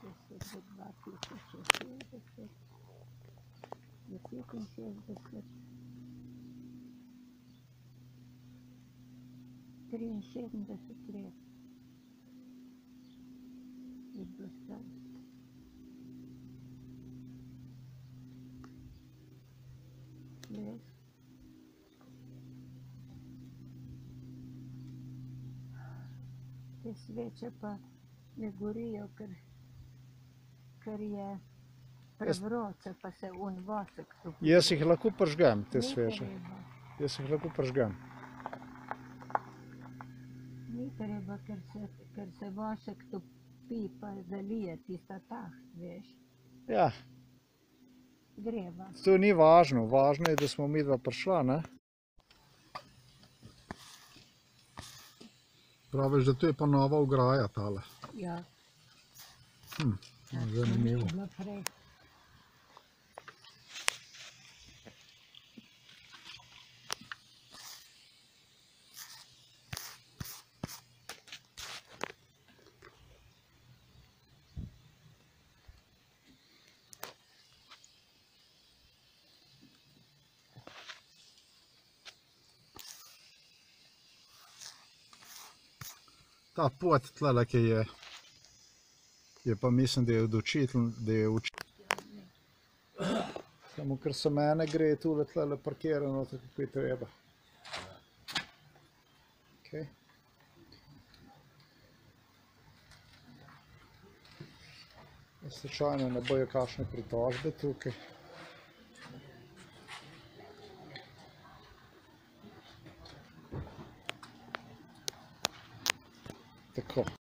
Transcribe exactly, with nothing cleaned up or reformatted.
šestdeset do dva tisoč šestdeset do petinšestdeset, triinsedemdeset let je bilo starost. Veš? Te sveče pa ne gorijo, ker, ker je prevroče, pa se un vosek topi. Jaz jih lahko prižgem, te Ni sveče. treba. Jaz jih lahko prižgem. Ni treba, ker se, ker se vosek topi, pa zalije tista taht, veš. Ja, Greva. to ni važno. Važno je, da smo midva prišla, ne? Praviš, da to je pa nova ograja tale. Ja. Hm, zanimivo. Naprej. Ta pot tlele, ki je, je pa mislim, da je od učitelj, da je učitelj. Samo ker se mene gre tule tlele parkirano, tako kot je treba. Okay. Slučajno ne bojo kakšne pritožbe tukaj. Tako.